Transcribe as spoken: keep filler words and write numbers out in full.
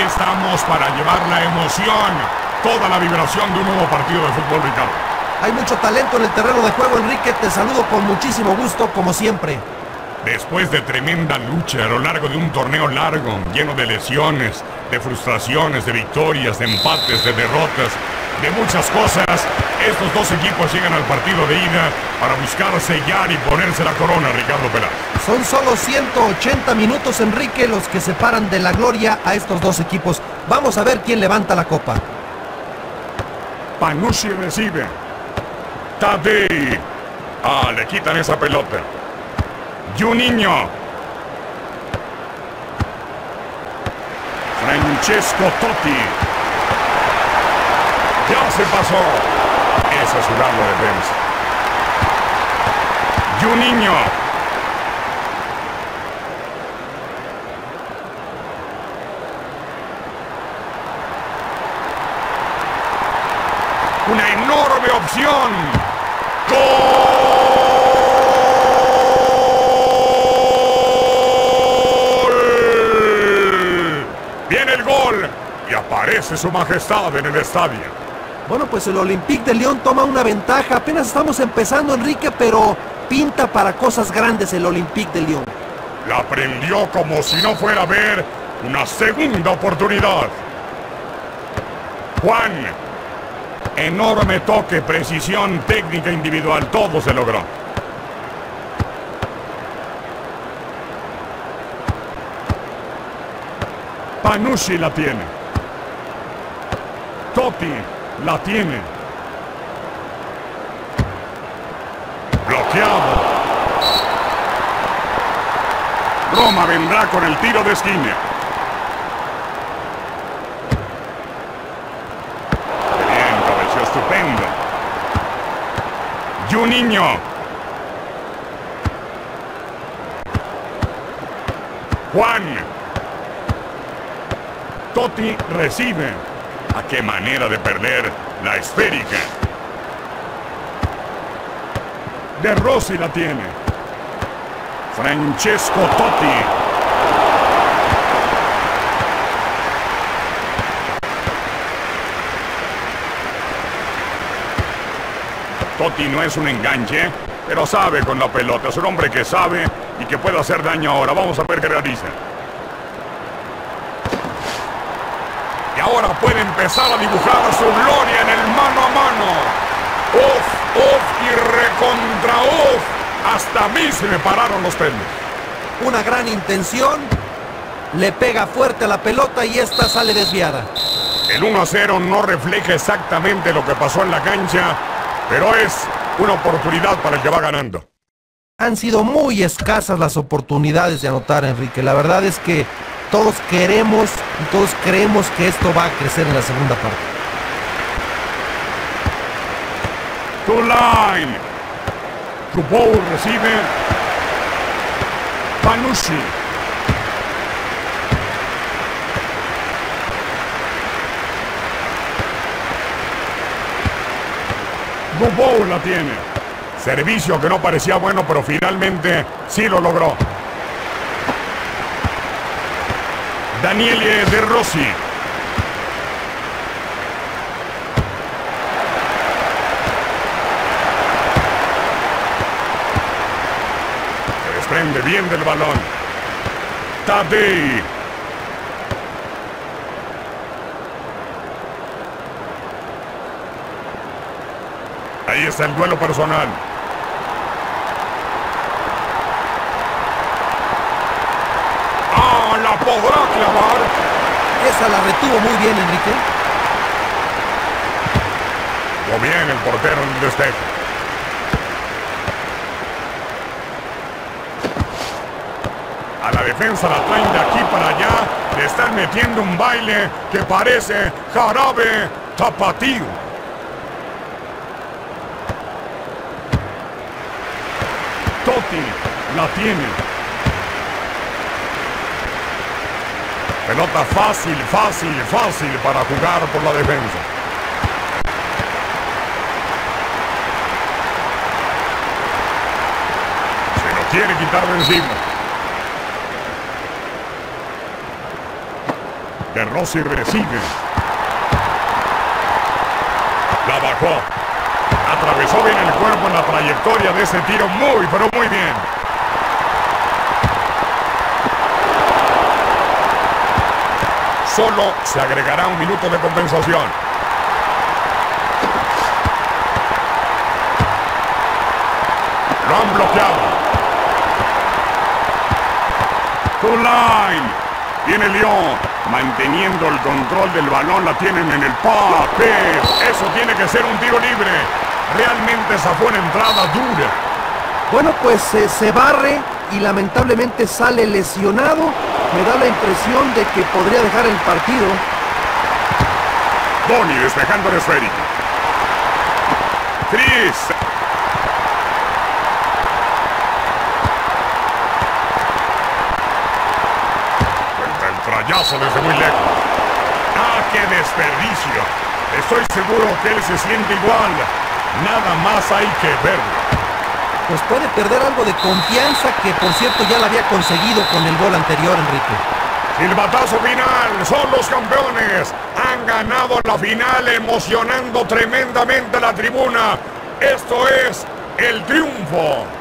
estamos para llevar la emoción, toda la vibración de un nuevo partido de fútbol, Ricardo. Hay mucho talento en el terreno de juego, Enrique. Te saludo con muchísimo gusto, como siempre. Después de tremenda lucha a lo largo de un torneo largo, lleno de lesiones, de frustraciones, de victorias, de empates, de derrotas, de muchas cosas, estos dos equipos llegan al partido de ida para buscar sellar y ponerse la corona, Ricardo Peláez. Son solo ciento ochenta minutos, Enrique, los que separan de la gloria a estos dos equipos. Vamos a ver quién levanta la copa. Panucci recibe. Tadei. Ah, le quitan esa pelota. Juninho. Francesco Totti. Ya se pasó. Eso es jugar la defensa. Juninho. Una enorme opción. ¡Gol! Viene el gol y aparece su majestad en el estadio. Bueno, pues el Olympique de Lyon toma una ventaja. Apenas estamos empezando, Enrique, pero pinta para cosas grandes el Olympique de Lyon. La prendió como si no fuera a ver una segunda oportunidad. Juan. Enorme toque, precisión, técnica individual, todo se logró. Panucci la tiene. Totti la tiene. Bloqueado. Roma vendrá con el tiro de esquina. Estupendo. Juninho. Juan. Totti recibe. ¿A qué manera de perder la esférica? De Rossi la tiene. Francesco Totti. Totti no es un enganche, pero sabe con la pelota. Es un hombre que sabe y que puede hacer daño ahora. Vamos a ver qué realiza. Y ahora puede empezar a dibujar su gloria en el mano a mano. Uf, uf y recontra uf. Hasta a mí se me pararon los pelos. Una gran intención. Le pega fuerte a la pelota y esta sale desviada. El uno a cero no refleja exactamente lo que pasó en la cancha, pero es una oportunidad para el que va ganando. Han sido muy escasas las oportunidades de anotar, Enrique. La verdad es que todos queremos y todos creemos que esto va a crecer en la segunda parte. To line. Chupou recibe. Panucci. Chupou la tiene. Servicio que no parecía bueno, pero finalmente sí lo logró. Daniele De Rossi. Se desprende bien del balón. Tadei. Ahí está el duelo personal. ¡Ah, la podrá clavar! Esa la retuvo muy bien, Enrique. O bien el portero en el despeje. A la defensa la traen de aquí para allá. Le están metiendo un baile que parece jarabe tapatío. Totti la tiene. Pelota fácil, fácil, fácil para jugar por la defensa. Se lo quiere quitar de encima. De Rossi recibe. La bajó. Atravesó bien el cuerpo en la trayectoria de ese tiro. Muy, pero muy bien. Solo se agregará un minuto de compensación. Lo han bloqueado. Kuline. Viene Lyon. Manteniendo el control del balón. La tienen en el papel. Eso tiene que ser un tiro libre. Realmente esa fue una entrada dura. Bueno, pues eh, se barre y lamentablemente sale lesionado. Me da la impresión de que podría dejar el partido. Boni despejando el esférico. Chris. Cuenta el trayazo desde muy lejos. ¡Ah, qué desperdicio! Estoy seguro que él se siente igual. Nada más hay que verlo. Pues puede perder algo de confianza que, por cierto, ya la había conseguido con el gol anterior, Enrique. Silbatazo final, son los campeones. Han ganado la final emocionando tremendamente a la tribuna. Esto es el triunfo